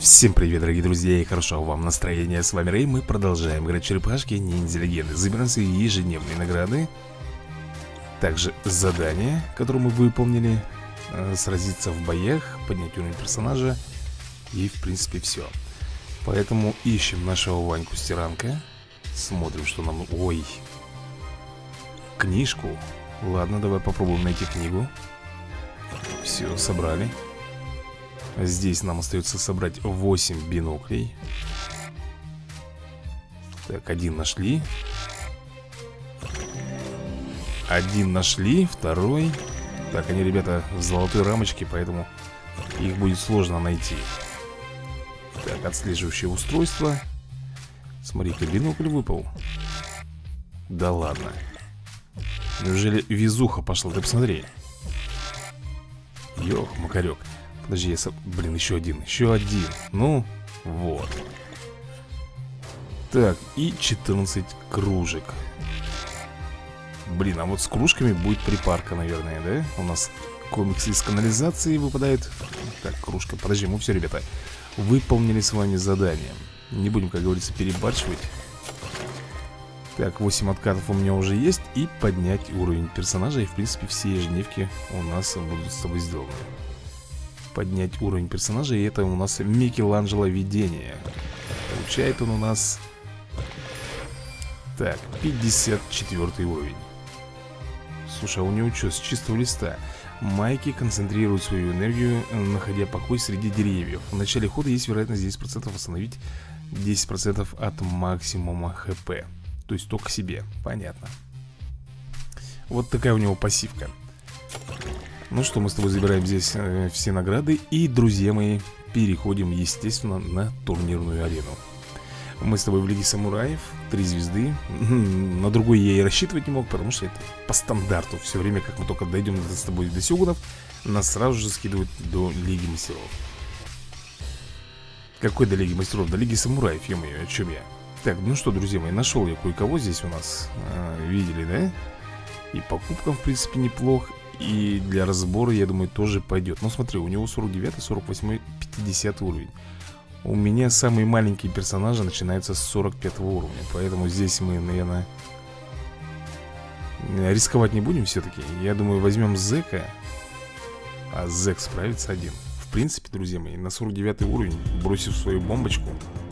Всем привет, дорогие друзья, и хорошего вам настроения. С вами Рэй, мы продолжаем играть черепашки ниндзя легенды. Забираем свои ежедневные награды. Также задание, которое мы выполнили. Сразиться в боях, поднять уровень персонажа. И в принципе все. Поэтому ищем нашего Ваньку Стиранка. Смотрим, что нам... Ой. Книжку. Ладно, давай попробуем найти книгу. Все, собрали. Здесь нам остается собрать 8 биноклей. Так, один нашли. Один нашли, второй. Так, они, ребята, в золотой рамочке, поэтому их будет сложно найти. Так, отслеживающее устройство. Смотри-ка, бинокль выпал. Да ладно. Неужели везуха пошла? Ты посмотри. Ёх, макарек. Подожди, блин, еще один. Еще один. Ну, вот. Так, и 14 кружек. Блин, а вот с кружками будет припарка, наверное, да? У нас комикс из канализации выпадает. Так, кружка. Подожди, мы все, ребята, выполнили с вами задание. Не будем, как говорится, перебарщивать. Так, 8 откатов у меня уже есть. И поднять уровень персонажа. И, в принципе, все ежедневки у нас будут с тобой сделаны. Поднять уровень персонажа. И это у нас Микеланджело видение. Получает он у нас... Так, 54 уровень. Слушай, а у него что, с чистого листа? Майки концентрируют свою энергию, находя покой среди деревьев. В начале хода есть вероятность 10% восстановить 10% от максимума ХП. То есть только себе, понятно. Вот такая у него пассивка. Ну что, мы с тобой забираем здесь все награды. И, друзья мои, переходим, естественно, на турнирную арену. Мы с тобой в Лиге Самураев, 3 звезды. На другой я и рассчитывать не мог, потому что это по стандарту. Все время, как мы только дойдем с тобой до Сёгунов, нас сразу же скидывают до Лиги Мастеров. Какой до Лиги Мастеров? До Лиги Самураев, ё-моё, о чем я? Так, ну что, друзья мои, нашел я кое-кого здесь у нас. Видели, да? И по кубкам, в принципе, неплох. И для разбора, я думаю, тоже пойдет. Ну смотри, у него 49, 48, 50 уровень. У меня самые маленькие персонажи начинаются с 45 уровня. Поэтому здесь мы, наверное, рисковать не будем все-таки. Я думаю, возьмем Зека. А Зек справится один. В принципе, друзья мои, на 49 уровень, бросив свою бомбочку,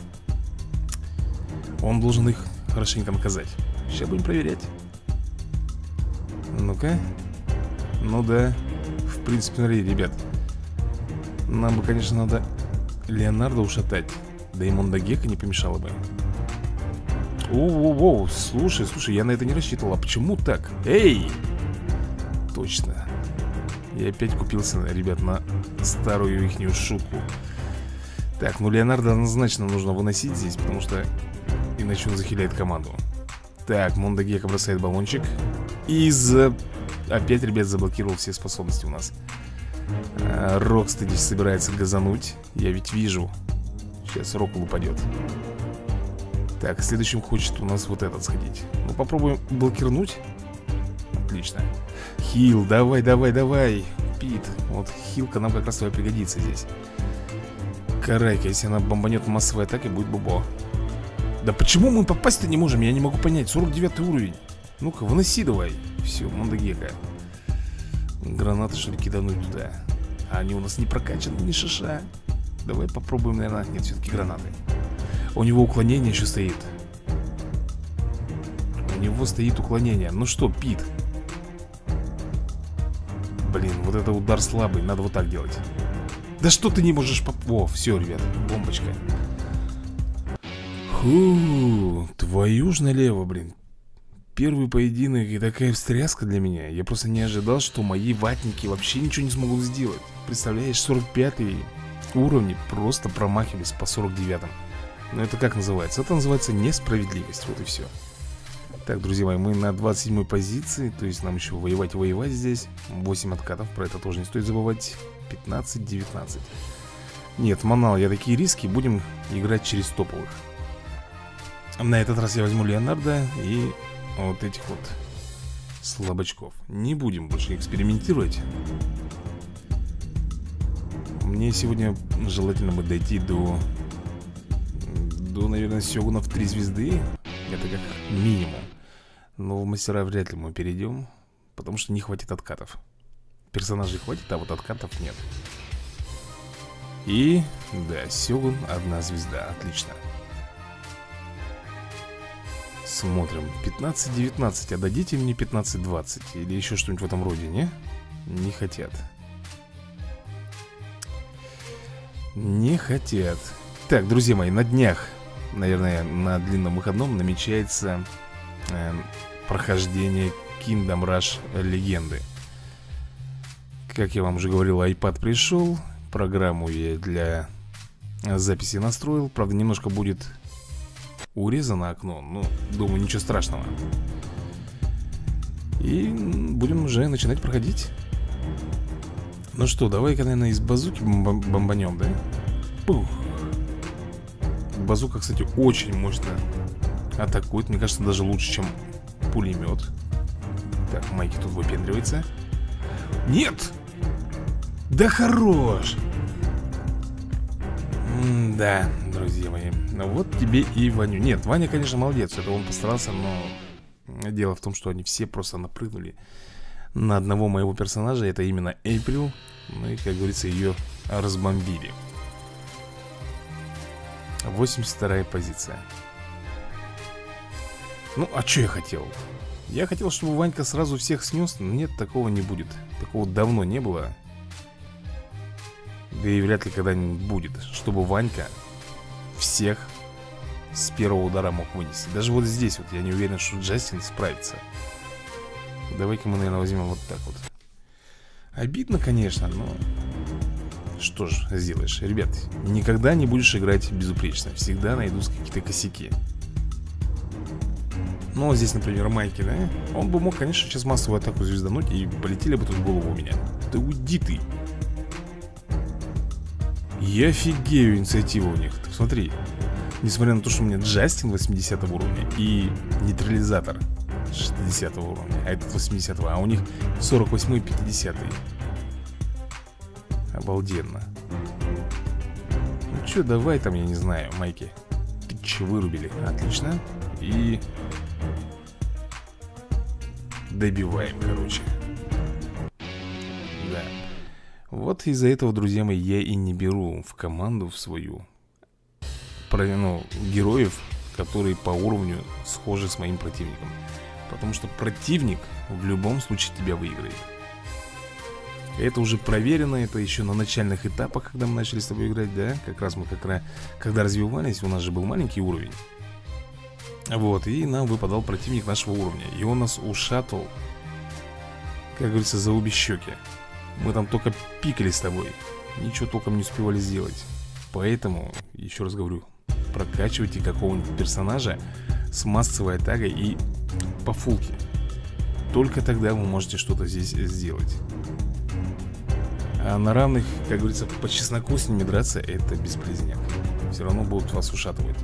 он должен их хорошенько наказать. Сейчас будем проверять. Ну-ка. Ну да. В принципе, смотри, ребят, нам бы, конечно, надо Леонардо ушатать. Да и Мондагека не помешало бы. Оу-оу-оу, слушай, я на это не рассчитывал. А почему так? Эй! Точно. Я опять купился, ребят, на старую ихнюю шутку. Так, ну Леонардо однозначно нужно выносить здесь, потому что иначе он захиляет команду. Так, Мондагека бросает баллончик. И опять, ребят, заблокировал все способности у нас. Рокстеди здесь собирается газануть. Я ведь вижу. Сейчас Рокл упадет. Так, следующим хочет у нас вот этот сходить. Ну, попробуем блокирнуть. Отлично. Хил, давай. Пит, вот хилка нам как раз твоя пригодится здесь. Карайка, если она бомбанет массовой атакой, будет бубо. Да почему мы попасть-то не можем? Я не могу понять. 49 уровень. Ну-ка, выноси давай. Все, Мондагека. Гранаты, что ли, кидануть туда? А они у нас не прокачаны, ни шиша. Давай попробуем, наверное. Нет, все-таки гранаты. У него уклонение еще стоит. У него стоит уклонение. Ну что, Пит? Блин, вот это удар слабый. Надо вот так делать. Да что ты не можешь О, все, ребят, бомбочка. Фу, твою ж налево, блин. Первый поединок и такая встряска для меня. Я просто не ожидал, что мои ватники вообще ничего не смогут сделать. Представляешь, 45 уровни просто промахивались по 49-м. Но это как называется? Это называется несправедливость. Вот и все. Так, друзья мои, мы на 27-й позиции. То есть нам еще воевать здесь. 8 откатов, про это тоже не стоит забывать. 15-19. Нет, манал, я такие риски. Будем играть через топовых. На этот раз я возьму Леонардо и вот этих вот слабачков. Не будем больше экспериментировать. Мне сегодня желательно бы дойти до, наверное, Сёгунов 3 звезды. Это как минимум. Но в мастера вряд ли мы перейдем, потому что не хватит откатов. Персонажей хватит, а вот откатов нет. И, да, Сёгун 1 звезда, отлично. Смотрим, 15-19, а дадите мне 15-20 или еще что-нибудь в этом роде, не? Не хотят. Не хотят. Так, друзья мои, на днях, наверное, на длинном выходном намечается прохождение Kingdom Rush Легенды. Как я вам уже говорил, iPad пришел. Программу я для записи настроил. Правда, немножко будет урезано окно, но, думаю, ничего страшного. И будем уже начинать проходить. Ну что, давай-ка, наверное, из базуки бомбанем, да? Пух. Базука, кстати, очень мощно атакует. Мне кажется, даже лучше, чем пулемет. Так, Майки тут выпендривается. Нет! Да хорош! Да, друзья мои. Ну вот тебе и Ваню. Нет, Ваня, конечно, молодец. Это он постарался, но дело в том, что они все просто напрыгнули на одного моего персонажа. Это именно Эйприл. Ну и, как говорится, ее разбомбили. 82-я позиция. Ну, а что я хотел? Я хотел, чтобы Ванька сразу всех снес. Но нет, такого не будет. Такого давно не было. Да и вряд ли когда-нибудь будет, чтобы Ванька всех с первого удара мог вынести. Даже вот здесь вот я не уверен, что Джастин справится. Давай-ка мы, наверное, возьмем вот так вот. Обидно, конечно, но что ж сделаешь. Ребят, никогда не будешь играть безупречно. Всегда найдутся какие-то косяки. Ну, вот здесь, например, Майки, да? Он бы мог, конечно, сейчас массовую атаку звездануть, и полетели бы тут в голову у меня. Да уйди ты. Я офигею инициативу у них. Ты посмотри. Несмотря на то, что у меня Джастин 80 уровня и нейтрализатор 60 уровня, а этот 80, а у них 48 и 50. Обалденно. Ну что, давай там, я не знаю, Майки. Ты че, вырубили? Отлично. И добиваем, короче. Да. Вот из-за этого, друзья мои, я и не беру в команду в свою героев, которые по уровню схожи с моим противником. Потому что противник в любом случае тебя выиграет. Это уже проверено, это еще на начальных этапах, когда мы начали с тобой играть, да? Как раз мы когда развивались, у нас же был маленький уровень. Вот, и нам выпадал противник нашего уровня. И он нас ушатал, как говорится, за обе щеки. Мы там только пикали с тобой, ничего толком не успевали сделать. Поэтому, еще раз говорю, прокачивайте какого-нибудь персонажа с массовой атакой и по фулке. Только тогда вы можете что-то здесь сделать. А на равных, как говорится, по чесноку с ними драться — это бесполезняк. Все равно будут вас ушатывать.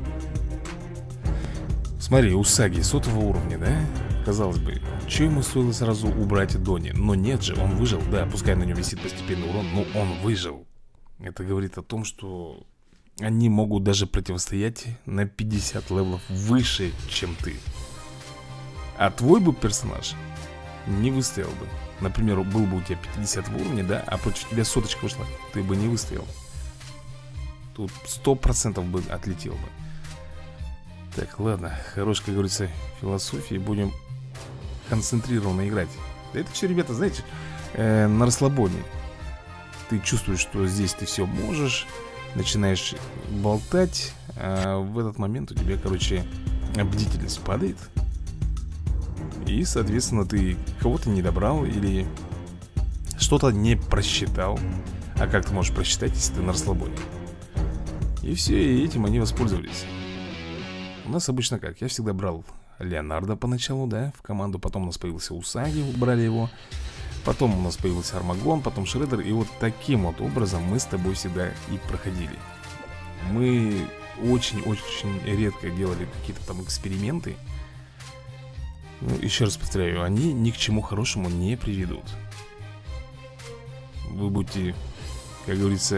Смотри, Усаги 100 уровня, да? Казалось бы, что ему стоило сразу убрать Дони? Но нет же, он выжил. Да, пускай на нем висит постепенный урон, но он выжил. Это говорит о том, что они могут даже противостоять на 50 левелов выше, чем ты. А твой бы персонаж не выстоял бы. Например, был бы у тебя 50 уровня, да, а против тебя 100 вышла, ты бы не выстоял. Тут 100% бы отлетел бы. Так, ладно, хорош, как говорится, философии. Будем концентрированно играть. Да это все, ребята, знаете, на расслабоне. Ты чувствуешь, что здесь ты все можешь, начинаешь болтать, а в этот момент у тебя, короче, бдительность падает. И, соответственно, ты кого-то не добрал или что-то не просчитал. А как ты можешь просчитать, если ты на расслабоне? И все, и этим они воспользовались. У нас обычно как? Я всегда брал Леонардо поначалу, да, в команду. Потом у нас появился Усаги, убрали его. Потом у нас появился Армагон, потом Шреддер. И вот таким вот образом мы с тобой всегда и проходили. Мы очень-очень редко делали какие-то там эксперименты. Ну, еще раз повторяю, они ни к чему хорошему не приведут. Вы будете, как говорится,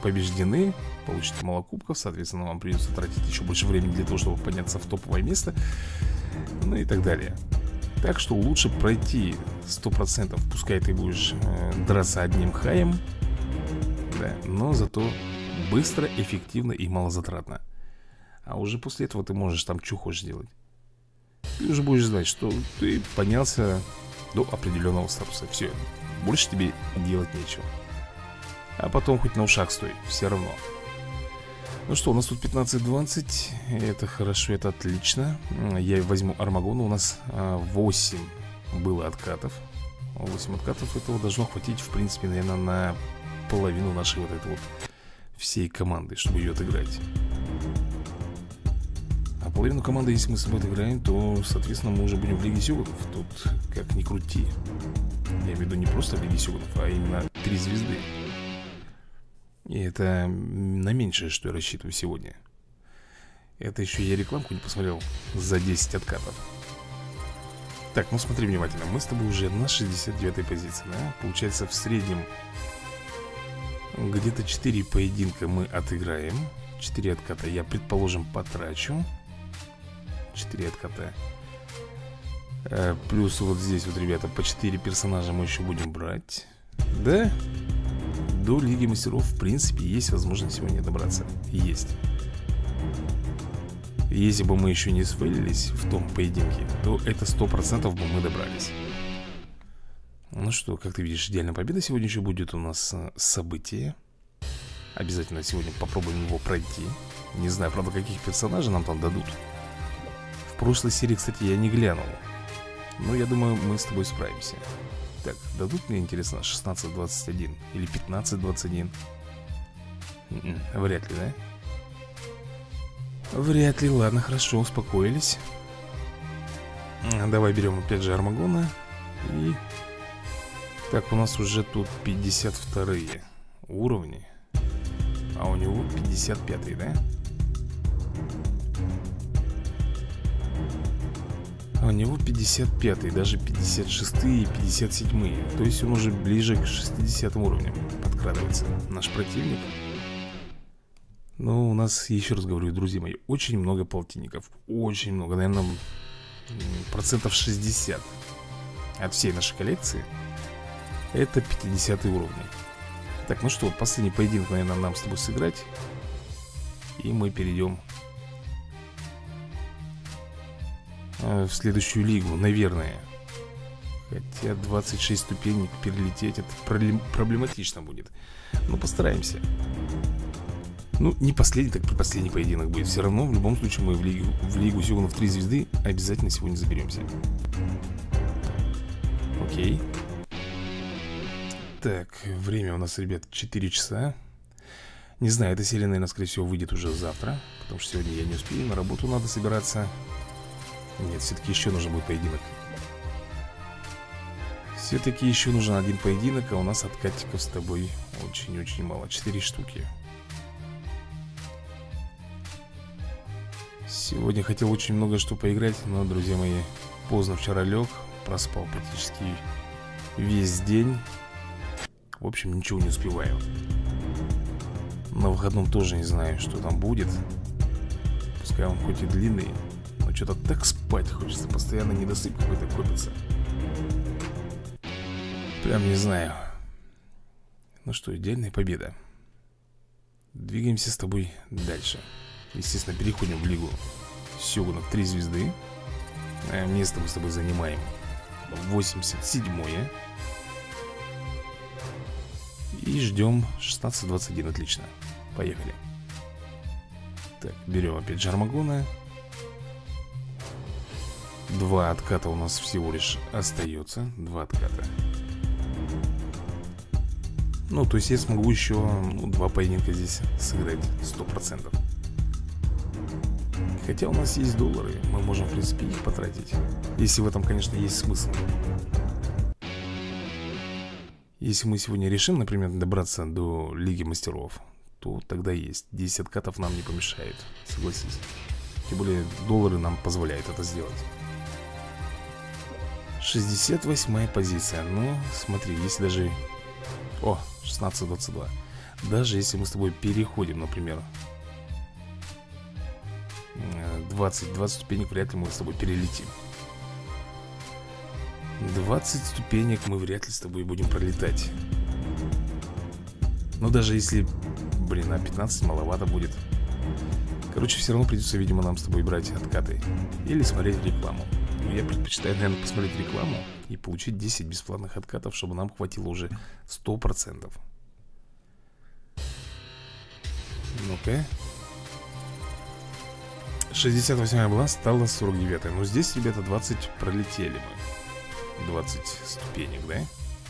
побеждены, получите мало кубков. Соответственно, вам придется тратить еще больше времени для того, чтобы подняться в топовое место. Ну и так далее. Так что лучше пройти 100%. Пускай ты будешь драться одним хаем, да, но зато быстро, эффективно и малозатратно. А уже после этого ты можешь там что хочешь делать. Ты уже будешь знать, что ты поднялся до определенного статуса. Все, больше тебе делать нечего. А потом хоть на ушах стой, все равно. Ну что, у нас тут 15-20. Это хорошо, это отлично. Я возьму Армагона. У нас 8 было откатов. 8 откатов, этого должно хватить, в принципе, наверное, на половину нашей вот этой вот всей команды, чтобы ее отыграть. А половину команды, если мы с тобой отыграем, то, соответственно, мы уже будем в Лиге Сёгунов. Тут как ни крути. Я имею в виду не просто в Лиге Сёгунов, а именно 3 звезды. И это на меньшее, что я рассчитываю сегодня. Это еще я рекламку не посмотрел за 10 откатов. Так, ну смотри внимательно. Мы с тобой уже на 69-й позиции, да? Получается, в среднем где-то 4 поединка мы отыграем. 4 отката я, предположим, потрачу. 4 отката. Плюс вот здесь вот, ребята, по 4 персонажа мы еще будем брать. Да? До Лиги Мастеров, в принципе, есть возможность сегодня добраться. Есть. Если бы мы еще не сфейлились в том поединке, то это 100% бы мы добрались. Ну что, как ты видишь, идеальная победа. Сегодня еще будет у нас событие. Обязательно сегодня попробуем его пройти. Не знаю, правда, каких персонажей нам там дадут. В прошлой серии, кстати, я не глянул. Но я думаю, мы с тобой справимся. Так, дадут мне, интересно, 16-21 или 15-21? Вряд ли, да? Вряд ли, ладно, хорошо, успокоились. Давай берем опять же Армагона. И... Так, у нас уже тут 52 уровни. А у него 55, да? А у него 55-й, даже 56-й и 57-й. То есть он уже ближе к 60 уровням подкрадывается. Наш противник. Но у нас, еще раз говорю, друзья мои, очень много полтинников. Очень много, наверное, процентов 60 от всей нашей коллекции. Это 50 уровни. Так, ну что, последний поединок, наверное, нам с тобой сыграть. И мы перейдем в следующую лигу, наверное. Хотя 26 ступенек перелететь, это проблематично будет. Но постараемся. Ну, не последний, так предпоследний поединок будет. Все равно, в любом случае, мы в Лигу Сёгунов 3 звезды обязательно сегодня заберемся. Окей. Так, время у нас, ребят, 4 часа. Не знаю, эта серия, наверное, скорее всего, выйдет уже завтра. Потому что сегодня я не успею, на работу надо собираться. Нет, все-таки еще нужен будет поединок. Все-таки еще нужен один поединок, а у нас откатиков с тобой очень-очень мало. 4 штуки. Сегодня хотел очень много что поиграть, но, друзья мои, поздно вчера лег, проспал практически весь день. В общем, ничего не успеваю. На выходном тоже не знаю, что там будет. Пускай он хоть и длинный, но что-то так спать хочется. Постоянно недосып какой-то копится. Прям не знаю. Ну что, идеальная победа. Двигаемся с тобой дальше. Естественно, переходим в Лигу Сёгунов 3 звезды. Место мы с тобой занимаем 87-е. И ждем 16-21, отлично. Поехали. Так, берем опять же Армагона. 2 отката у нас всего лишь остается. 2 отката. Ну, то есть я смогу еще 2 поединка здесь сыграть 100%. Хотя у нас есть доллары, мы можем, в принципе, их потратить. Если в этом, конечно, есть смысл. Если мы сегодня решим, например, добраться до Лиги Мастеров, то тогда есть 10 откатов нам не помешает, согласись. Тем более доллары нам позволяют это сделать. 68-я позиция. Ну, смотри, если даже... О, 16-22. Даже если мы с тобой переходим, например, 20 ступенек вряд ли мы с тобой перелетим. 20 ступенек мы вряд ли с тобой будем пролетать. Но даже если, блин, 15 маловато будет. Короче, все равно придется, видимо, нам с тобой брать откаты или смотреть рекламу. Но я предпочитаю, наверное, посмотреть рекламу и получить 10 бесплатных откатов, чтобы нам хватило уже 100%. Ну-ка. 68 была, стала 49. Но здесь, ребята, 20 пролетели мы. 20 ступенек, да?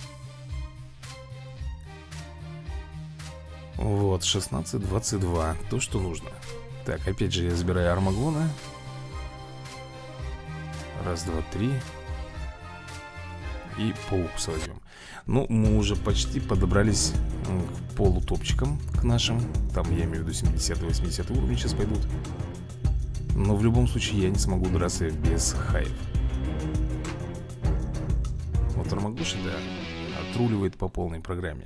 Вот, 16, 22. То, что нужно. Так, опять же я забираю Армагона. Раз, два, три. И по уксу возьмем. Ну, мы уже почти подобрались к полутопчикам, к нашим. Там, я имею в виду, 70-80 уровни сейчас пойдут. Но в любом случае я не смогу драться без хаев. Вот Армагоши, да, отруливает по полной программе.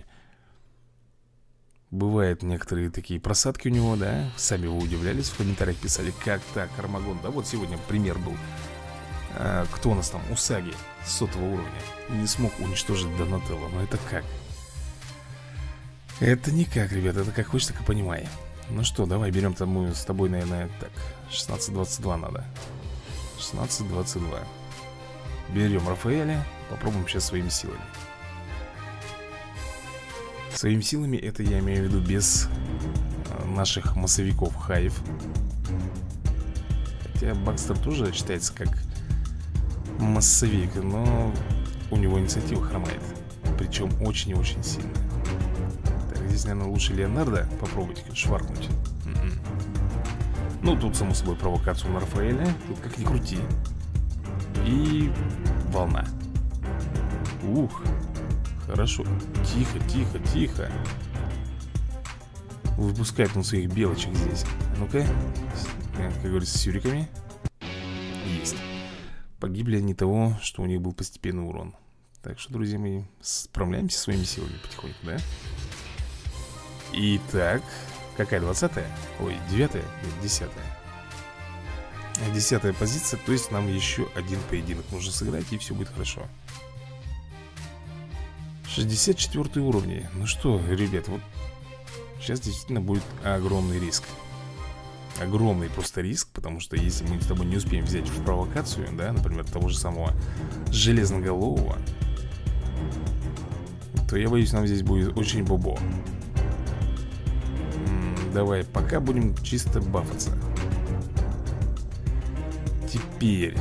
Бывают некоторые такие просадки у него, да. Сами вы удивлялись, в комментариях писали, как так, Армагон. Да вот сегодня пример был. Кто у нас там? Усаги 100 уровня. Не смог уничтожить Донателло. Но это как? Это никак, ребята, это как хочешь, так и понимай. Ну что, давай берем там мы с тобой, наверное, так, 16-22 надо. 16-22. Берем Рафаэля, попробуем сейчас своими силами. Своими силами это я имею в виду без наших массовиков хаев. Хотя Бакстер тоже считается как массовик, но у него инициатива хромает. Причем очень и очень сильно. Так, здесь, наверное, лучше Леонардо попробовать шваркнуть. Ну, тут, само собой, провокацию на Рафаэля. Тут как ни крути. И волна. Ух. Хорошо. Тихо, тихо, тихо. Выпускает он своих белочек здесь. Ну-ка. Как говорится, с юриками. Есть. Погибли они того, что у них был постепенный урон. Так что, друзья мои, справляемся своими силами потихоньку, да? Итак, какая 20-я? Ой, 9-я? Нет, 10-я. 10-я позиция, то есть нам еще один поединок нужно сыграть, и все будет хорошо. 64 уровни. Ну что, ребят, вот сейчас действительно будет огромный риск. Огромный просто риск, потому что если мы с тобой не успеем взять в провокацию, да, например, того же самого Железноголового, то я боюсь, нам здесь будет очень бобо. Давай, пока будем чисто бафаться. Теперь,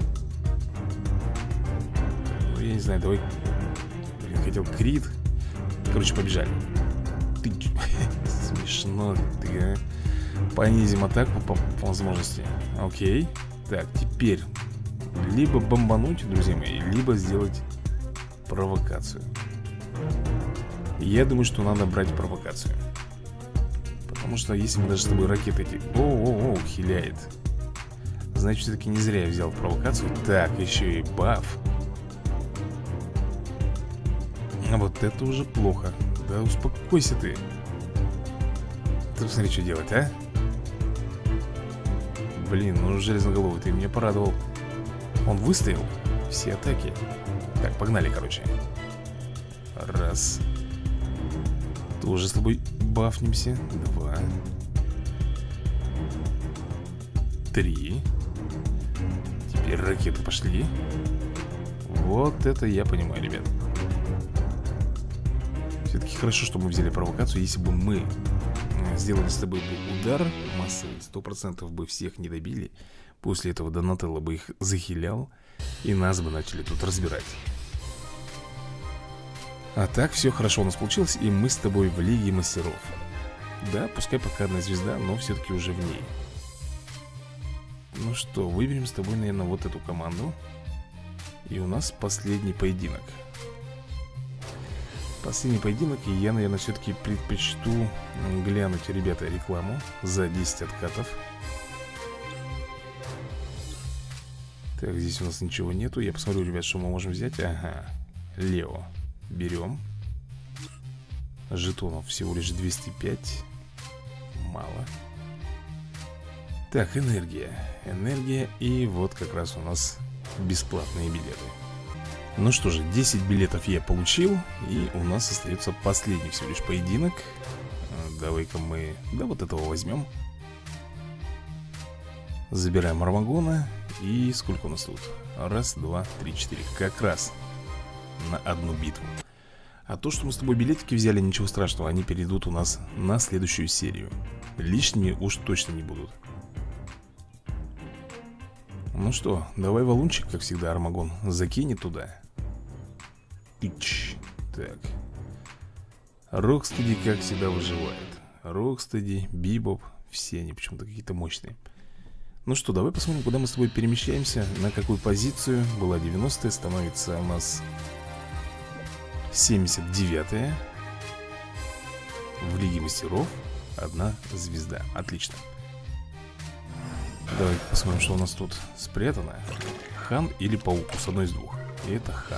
ну, я не знаю, давай. Блин, хотел крит. Короче, побежали. Ты смешно ты, а? Понизим атаку по возможности. Окей. Так, теперь либо бомбануть, друзья мои, либо сделать провокацию. Я думаю, что надо брать провокацию. Потому что если мы даже с тобой ракеты эти... О-о-о, хиляет. Значит, все-таки не зря я взял провокацию. Так, еще и баф. А вот это уже плохо. Да успокойся ты. Ты посмотри, что делать, а? Блин, ну Железноголовый, ты меня порадовал. Он выстоял все атаки. Так, погнали, короче. Раз. Тоже с тобой бафнемся. 2. 3. Теперь ракеты пошли. Вот это я понимаю, ребят. Все-таки хорошо, что мы взяли провокацию. Если бы мы сделали с тобой удар массовый, 100% бы всех не добили. После этого Донателло бы их захилял, и нас бы начали тут разбирать. А так все хорошо у нас получилось, и мы с тобой в Лиге Мастеров. Да, пускай пока одна звезда, но все-таки уже в ней. Ну что, выберем с тобой, наверное, вот эту команду. И у нас последний поединок. Последний поединок, и я, наверное, все-таки предпочту глянуть, ребята, рекламу за 10 откатов. Так, здесь у нас ничего нету. Я посмотрю, ребят, что мы можем взять. Ага, Лео берем. Жетонов всего лишь 205. Мало. Так, энергия. Энергия. И вот как раз у нас бесплатные билеты. Ну что же, 10 билетов я получил. И у нас остается последний всего лишь поединок. Давай-ка мы... Да, вот этого возьмем. Забираем Армагона. И сколько у нас тут? Раз, два, три, четыре. Как раз на одну битву. А то, что мы с тобой билетики взяли, ничего страшного. Они перейдут у нас на следующую серию. Лишними уж точно не будут. Ну что, давай валунчик, как всегда, Армагон закинет туда. Тыч. Так. Рокстеди, как всегда, выживает. Рокстеди, Бибоп, все они почему-то какие-то мощные. Ну что, давай посмотрим, куда мы с тобой перемещаемся. На какую позицию. Была 90-я, становится у нас 79-я. В Лиге Мастеров 1 звезда. Отлично. Давайте посмотрим, что у нас тут спрятано. Хан или паук, с одной из двух. И это хан.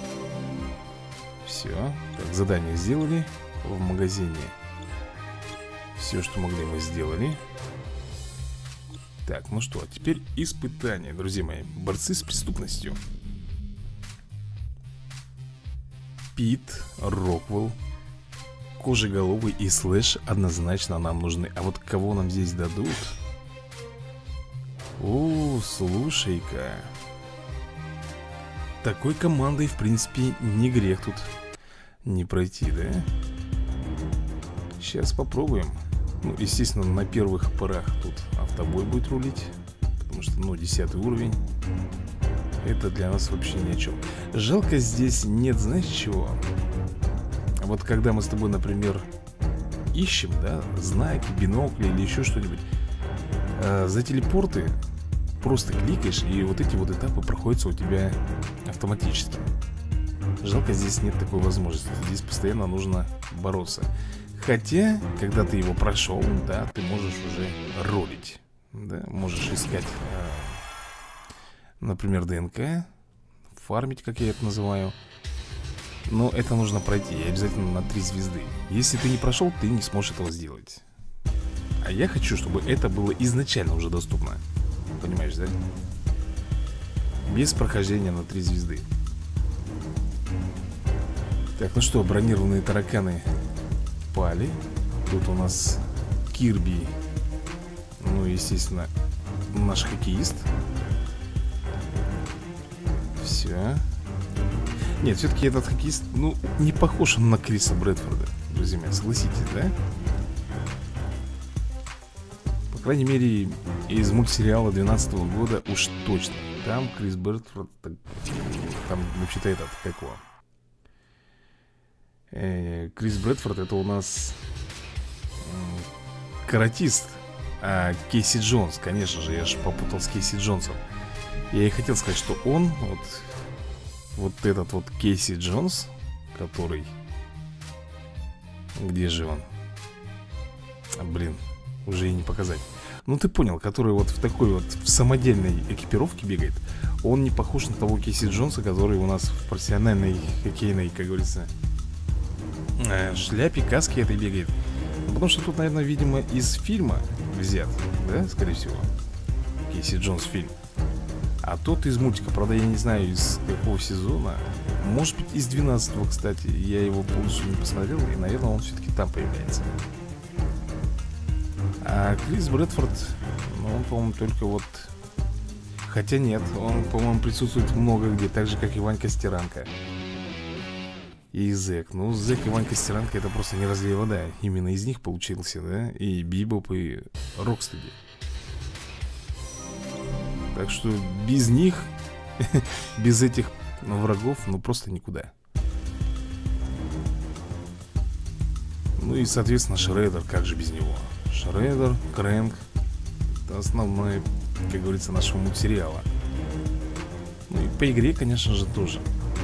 Все. Так, задание сделали. В магазине все, что могли, мы сделали. Так, ну что, а теперь испытание, друзья мои. Борцы с преступностью. Пит, Роквелл, Кожеголовый и Слэш однозначно нам нужны. А вот кого нам здесь дадут? О, слушай-ка. Такой командой, в принципе, не грех тут не пройти, да? Сейчас попробуем. Ну, естественно, на первых порах тут автобой будет рулить. Потому что, ну, 10 уровень. Это для нас вообще ни о чем. Жалко, здесь нет, знаешь чего? Вот когда мы с тобой, например, ищем, да, знаки, бинокли или еще что-нибудь, за телепорты просто кликаешь, и вот эти вот этапы проходятся у тебя автоматически. Жалко, здесь нет такой возможности. Здесь постоянно нужно бороться. Хотя, когда ты его прошел, да, ты можешь уже ролить, да, можешь искать, например, ДНК, фармить, как я это называю. Но это нужно пройти, и обязательно на 3 звезды. Если ты не прошел, ты не сможешь этого сделать. А я хочу, чтобы это было изначально уже доступно. Понимаешь, да? Без прохождения на 3 звезды. Так, ну что, бронированные тараканы пали. Тут у нас Кирби. Ну, естественно, наш хоккеист. Все. Нет, все-таки этот хоккеист, ну, не похож он на Криса Брэдфорда, друзья мои, согласитесь, да? По крайней мере, из мультсериала 12-го года уж точно. Там Крис Брэдфорд, там вообще-то этот, как его? Крис Брэдфорд это у нас каратист. А Кейси Джонс, конечно же, я же попутал с Кейси Джонсом. Я и хотел сказать, что он, вот этот вот Кейси Джонс, который... Где же он? Блин, уже и не показать. Ну ты понял, который вот в такой вот в самодельной экипировке бегает. Он не похож на того Кейси Джонса, который у нас в профессиональной хоккейной, как говорится, шляпе, каске этой бегает. Потому что тут, наверное, видимо, из фильма взят, да, скорее всего, Кейси Джонс фильм. А тот из мультика, правда, я не знаю, из какого сезона. Может быть, из 12-го, кстати. Я его полностью не посмотрел, и, наверное, он все-таки там появляется. А Крис Брэдфорд, ну, он, по-моему, только вот... Хотя нет, он, по-моему, присутствует много где, так же, как и Ванька Стиранка. И Зэк. Ну, Зэк и Ванька Стиранка — это просто не разлей вода. Именно из них получился, да? И Бибоп, и Рокстеди. Так что без них, без этих врагов, ну просто никуда. Ну и, соответственно, Шреддер, как же без него? Шреддер, Крэнк. Это основное, как говорится, нашего мультсериала. Ну и по игре, конечно же, тоже.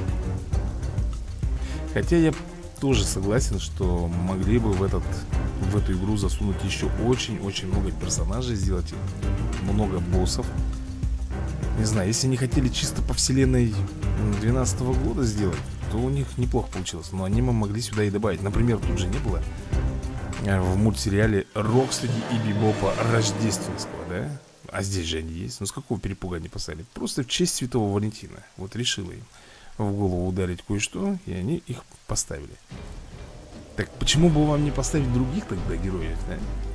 Хотя я тоже согласен, что могли бы в эту игру засунуть еще очень-очень много персонажей, сделать много боссов. Не знаю, если не хотели чисто по вселенной 12-го года сделать, что у них неплохо получилось. Но они могли сюда и добавить. Например, тут же не было в мультсериале Рокстеди и Бибопа рождественского, да? А здесь же они есть. Ну с какого перепуга они поставили? Просто в честь Святого Валентина. Вот решила им в голову ударить кое-что, и они их поставили. Так почему бы вам не поставить других тогда героев, да?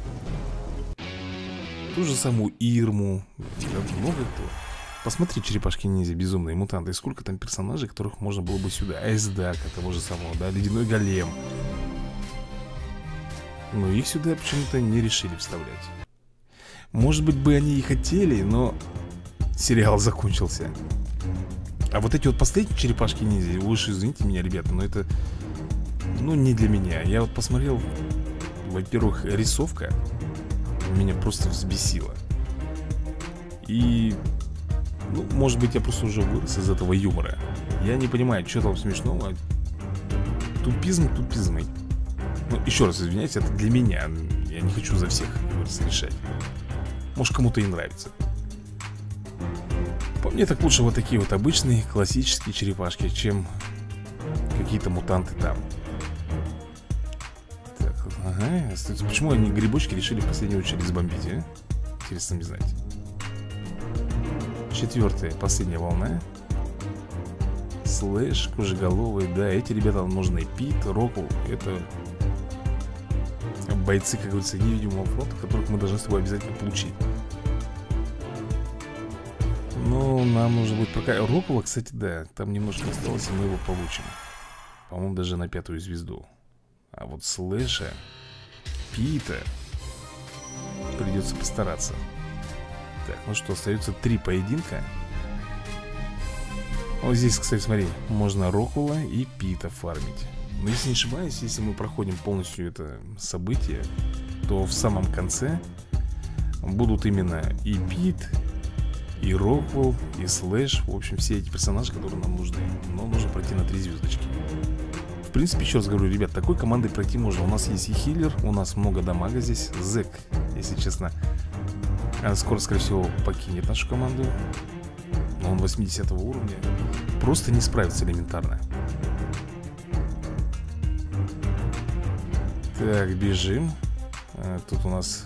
Ту же самую Ирму. Да, много кто. Посмотри, черепашки-ниндзя, безумные мутанты. Сколько там персонажей, которых можно было бы сюда. Эсдака, того же самого, да, Ледяной Голем. Но их сюда почему-то не решили вставлять. Может быть бы они и хотели, но сериал закончился. А вот эти вот последние черепашки-ниндзя, вы уж извините меня, ребята, но это, ну, не для меня. Я вот посмотрел, во-первых, рисовка меня просто взбесила. И, ну, может быть, я просто уже вырос из этого юмора. Я не понимаю, что там смешного. Тупизм тупизмой. Ну, еще раз извиняюсь, это для меня. Я не хочу за всех, как говорится, решать. Может, кому-то и нравится. По мне так лучше вот такие вот обычные классические черепашки, чем какие-то мутанты там. Так, ага. Почему они грибочки решили в последнюю очередь сбомбить, а? Интересно мне знать. 4-я, последняя волна. Слэш, Кожеголовый. Да, эти ребята нужны. Пит, Рокл. Это бойцы, как говорится, невидимого фронта, которых мы должны с тобой обязательно получить. Но нам нужно будет пока... Рокла, кстати, да, там немножко осталось, и мы его получим. По-моему, даже на 5-ю звезду. А вот Слэша, Пита придется постараться. Так, ну что, остается 3 поединка. Вот здесь, кстати, смотри, можно Рокула и Пита фармить. Но если не ошибаюсь, если мы проходим полностью это событие, то в самом конце будут именно и Пит, и Роквелл, и Слэш. В общем, все эти персонажи, которые нам нужны. Но нужно пройти на 3 звездочки. В принципе, еще раз говорю, ребят, такой командой пройти можно. У нас есть и хиллер, у нас много дамага здесь. Зэк, если честно, скоро, скорее всего, покинет нашу команду. Но он 80 уровня. Просто не справится элементарно. Так, бежим. Тут у нас...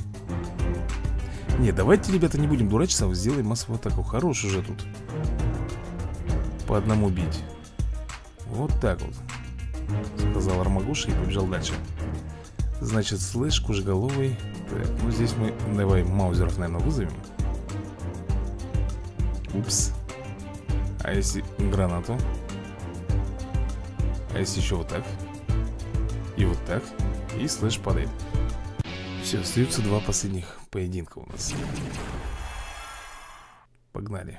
Не, давайте, ребята, не будем дурачиться. Сделаем массовую атаку. Хорош уже тут. По одному бить. Вот так вот, сказал Армагуша и побежал дальше. Значит, Слэш, Кожеголовый. Так, ну здесь мы, давай, маузеров, наверное, вызовем. Упс. А если гранату? А если еще вот так? И вот так. И Слэш падает. Все, остаются 2 последних поединка у нас. Погнали.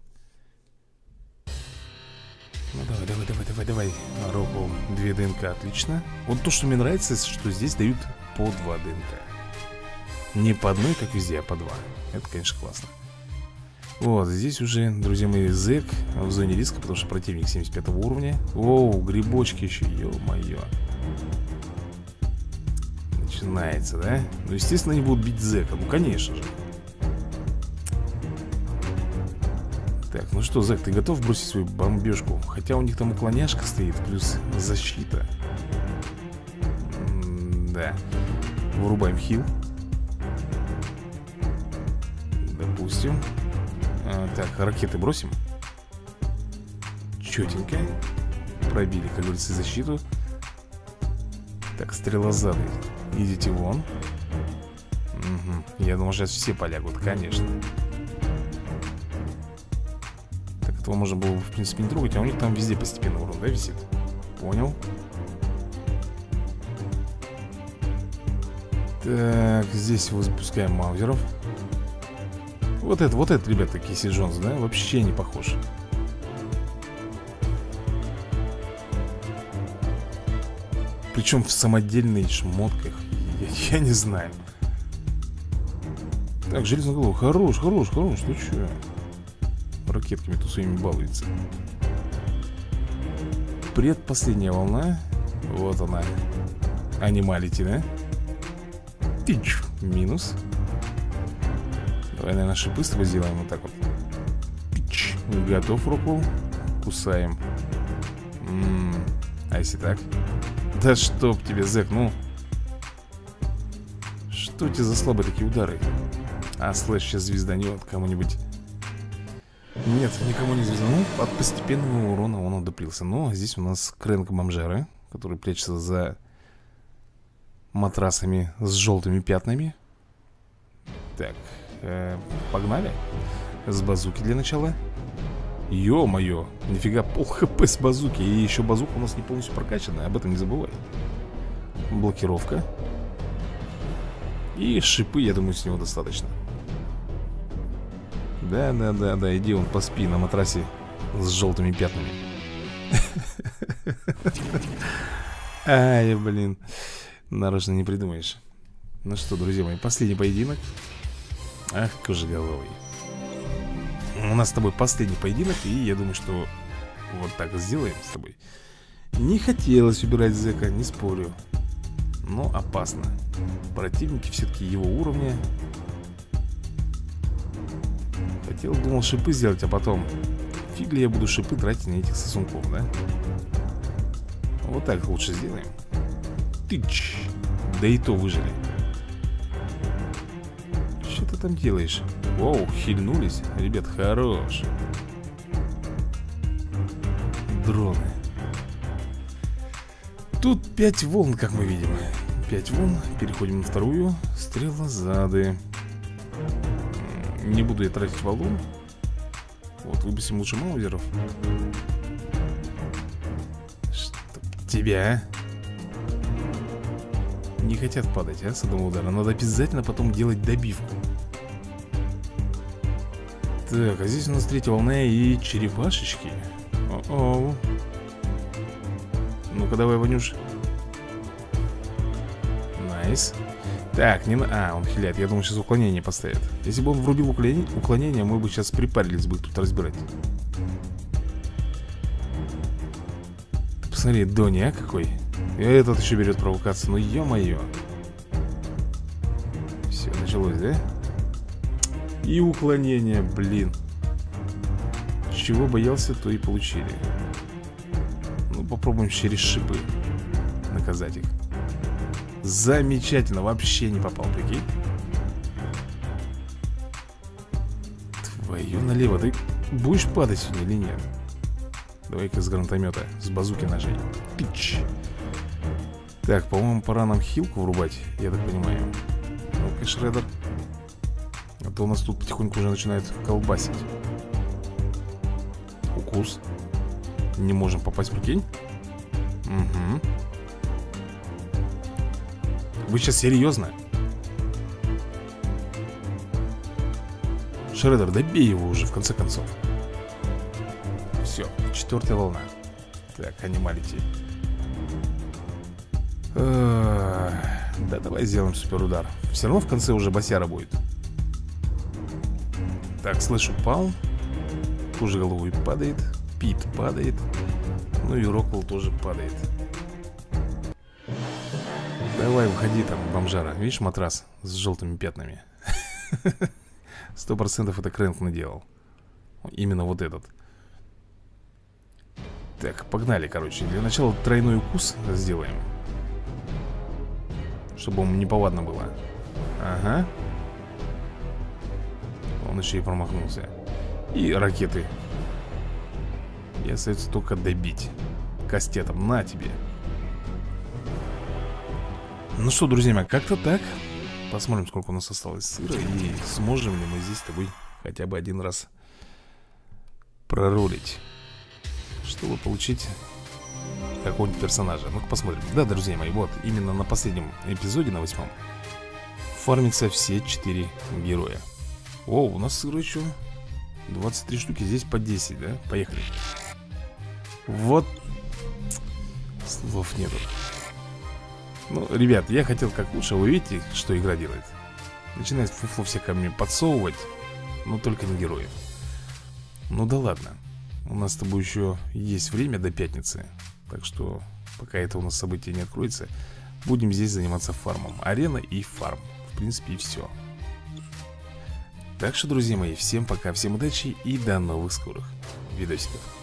Ну давай. Рокл, 2 ДНК, отлично. Вот то, что мне нравится, что здесь дают по 2 ДНК. Не по одной, как везде, а по 2. Это, конечно, классно. Вот, здесь уже, друзья мои, Зэк в зоне риска, потому что противник 75 уровня. Оу, грибочки еще, ё-моё. Начинается, да? Ну, естественно, они будут бить Зэка, ну, конечно же. Так, ну что, Зэк, ты готов бросить свою бомбежку? Хотя у них там уклоняшка стоит, плюс защита. Да. Вырубаем хил. Допустим. Так, ракеты бросим. Четенько. Пробили, как говорится, защиту. Так, стрелозады, идите вон. Угу. Я думал, сейчас все полягут, конечно. Так, этого можно было, в принципе, не трогать. А у них там везде постепенно урон, да, висит? Понял. Так, здесь запускаем маузеров. Вот это, ребята, Киси Джонс, да? Вообще не похож. Причем в самодельных шмотках. Я не знаю. Так, железный голову. Хорош. Ты че? Ракетками тут своими балуется. Предпоследняя волна. Вот она. Анималити, да? Тыч. Минус. Давай, наверное, шипы с тобой сделаем вот так вот. Пич. Готов, Рокл. Кусаем. А если так? Да чтоб тебе, зэк, ну. Что у тебя за слабые такие удары? А слэш сейчас звезданет кому-нибудь. Нет, никому не звезданул. От постепенного урона он удоплился. Но здесь у нас Крэнк бомжары, который прячется за матрасами с желтыми пятнами. Так, погнали. С базуки для начала. Ё-моё, нифига, пол хп с базуки. И еще базука у нас не полностью прокачана, об этом не забывай. Блокировка. И шипы, я думаю, с него достаточно. Да, иди он поспи на матрасе с желтыми пятнами. Ай, блин. Нарочно не придумаешь. Ну что, друзья мои, последний поединок. Ах, кожеголовый. У нас с тобой последний поединок. И я думаю, что вот так сделаем с тобой. Не хотелось убирать зэка, не спорю. Но опасно. Противники все-таки его уровня. Хотел, думал, шипы сделать, а потом фиг ли я буду шипы тратить на этих сосунков, да? Вот так лучше сделаем. Тыч. Да и то выжили. Что ты там делаешь? Оу, хильнулись. Ребят, хорош. Дроны. Тут 5 волн, как мы видим. 5 волн, переходим на вторую. Стрелозады. Не буду я тратить валун. Вот, выпустим лучше маузеров. Чтоб тебя, не хотят падать, а, с одного удара. Надо обязательно потом делать добивку. Так, а здесь у нас третья волна и черепашечки. О-оу. Ну-ка давай, Ванюш. Найс. Так, не на... А, он хиляет. Я думал, сейчас уклонение поставит. Если бы он врубил уклонение, мы бы сейчас припарились бы тут разбирать. Ты посмотри, Дони, а какой. И этот еще берет провокацию. Ну, ё-моё. Все, началось, да? И уклонение, блин. Чего боялся, то и получили. Ну, попробуем через шипы наказать их. Замечательно, вообще не попал, прикинь. Твою налево, ты будешь падать сегодня или нет? Давай-ка с гранатомета, с базуки ножей. Пич. Так, по-моему, пора нам хилку врубать, я так понимаю. Ну-ка, Шреддер. А то у нас тут потихоньку уже начинает колбасить. Укус. Не можем попасть, прикинь. Угу. Вы сейчас серьезно? Шреддер, добей его уже, в конце концов. Все, 4-я волна. Так, анималити. Да, давай сделаем суперудар. Все равно в конце уже босяра будет. Так, слыш упал. Кожеголовый падает. Пит падает. Ну и Роквелл тоже падает. Давай, выходи там, бомжара. Видишь матрас с желтыми пятнами? 100% это Крэнк наделал. Именно вот этот. Так, погнали, короче. Для начала тройной укус сделаем, чтобы ему неповадно было. Ага. Он еще и промахнулся. И ракеты. И остается только добить кастетом. На тебе. Ну что, друзья мои, как-то так. Посмотрим, сколько у нас осталось сыра. И сможем ли мы здесь с тобой хотя бы один раз проролить, чтобы получить какого-нибудь персонажа. Ну-ка посмотрим. Да, друзья мои, вот именно на последнем эпизоде, на 8-м, фармятся все 4 героя. О, у нас сыра еще 23 штуки, здесь по 10, да? Поехали. Вот. Слов нету. Ну, ребят, я хотел как лучше. Вы видите, что игра делает? Начинает фуфло все ко мне подсовывать. Но только не героев. Ну да ладно. У нас с тобой еще есть время до пятницы. Так что, пока это у нас событие не откроется, будем здесь заниматься фармом. Арена и фарм. В принципе, и все. Так что, друзья мои, всем пока, всем удачи и до новых скорых видосиков.